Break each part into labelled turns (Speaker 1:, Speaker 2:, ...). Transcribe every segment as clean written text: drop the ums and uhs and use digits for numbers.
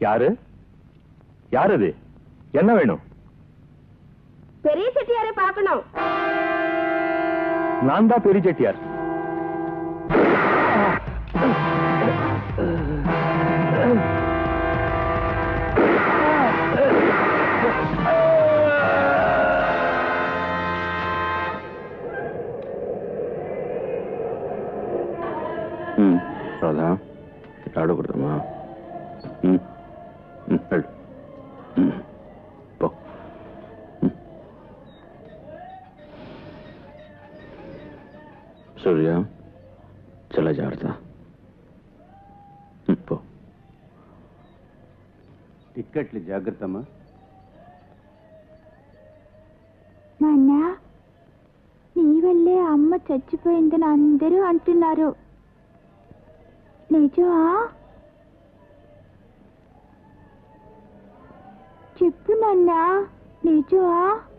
Speaker 1: யாரு யார் அது? என்ன வேணும்?
Speaker 2: பெரிய செட்டியாரை பார்க்கணும்.
Speaker 1: நான் தான் பெரிய செட்டியார்.
Speaker 3: రాదా ఆడకూడదమ్మా. పో. సూర్య చాలా జాగ్రత్త. పో.
Speaker 4: టిక్కెట్లు జాగ్రత్తమ్మా.
Speaker 2: నాన్న, నీ వల్లే అమ్మ చచ్చిపోయిందని అందరూ అంటున్నారు. నిజమా? చెప్పు నాన్న, నిజమా?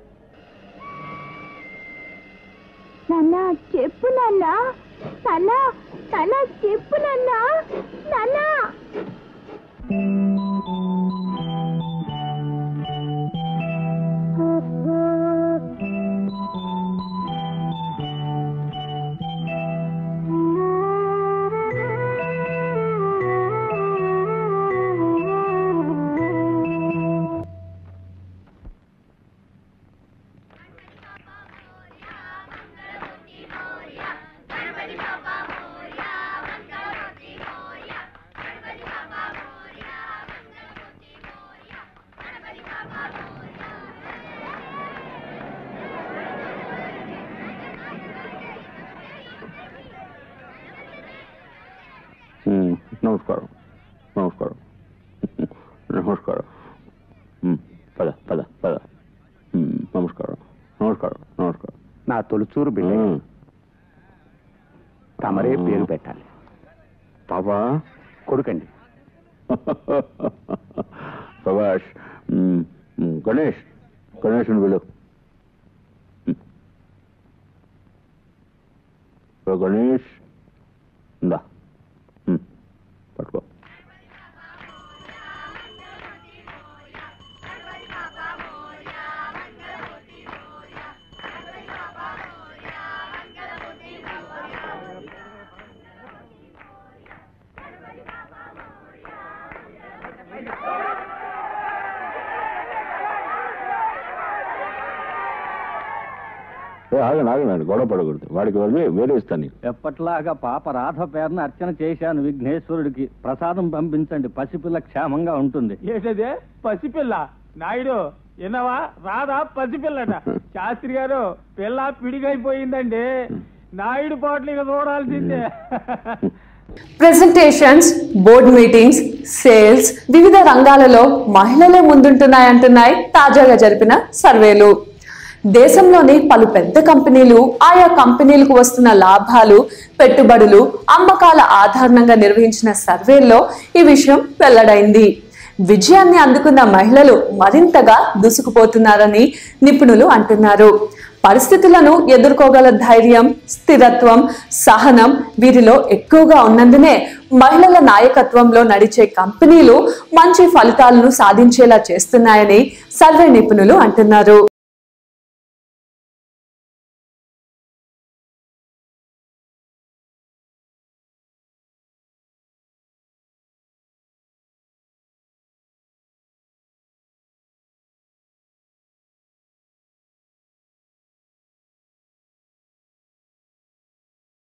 Speaker 2: నాన్న చెప్పు నాన్న. నాన్న నాన్న చెప్పు నాన్న. నాన్న
Speaker 3: నమస్కారం. నమస్కారం. నమస్కారం. పద పద పద. నమస్కారం. నమస్కారం. నమస్కారం.
Speaker 4: నా తొలిచూరు బిడ్డ. తమరే పేరు పెట్టాలి.
Speaker 3: పాపా
Speaker 4: కొడుకండి.
Speaker 3: సభాష్. గణేష్ గణేష్ వెళ్ళు. గణేష్ ఇందా పట్టుకో. ఆగండి ఆగండి, గొడవ పడకూడదు. వాడికి వేరే ఇస్తాను నీకు.
Speaker 4: ఎప్పట్లాగా పాప రాధ పేరున అర్చన చేశాను విఘ్నేశ్వరుడికి. ప్రసాదం పంపించండి, పసిపిల్ల క్షేమంగా ఉంటుంది.
Speaker 5: ఏంటదే పసిపిల్ల? నాయుడు విన్నావా? రాధా పసిపిల్లట. శాస్త్రి గారు పిల్ల పిడిగైపోయిందండి. నాయుడు పాటలు ఇక చూడాల్సిందే.
Speaker 6: ప్రెజెంటేషన్స్, బోర్డ్ మీటింగ్స్, సేల్స్, వివిధ రంగాలలో మహిళలే ముందుంటున్నాయంటున్నాయి తాజాగా జరిపిన సర్వేలు. దేశంలోని పలు పెద్ద కంపెనీలు ఆయా కంపెనీలకు వస్తున్న లాభాలు, పెట్టుబడులు, అమ్మకాల ఆధారంగా నిర్వహించిన సర్వేల్లో ఈ విషయం వెల్లడైంది. విజయాన్ని అందుకున్న మహిళలు మరింతగా దూసుకుపోతున్నారని నిపుణులు అంటున్నారు. పరిస్థితులను ఎదుర్కోగల ధైర్యం, స్థిరత్వం, సహనం వీరిలో ఎక్కువగా ఉన్నందునే మహిళల నాయకత్వంలో నడిచే కంపెనీలు మంచి ఫలితాలను సాధించేలా చేస్తున్నాయని సర్వే నిపుణులు అంటున్నారు.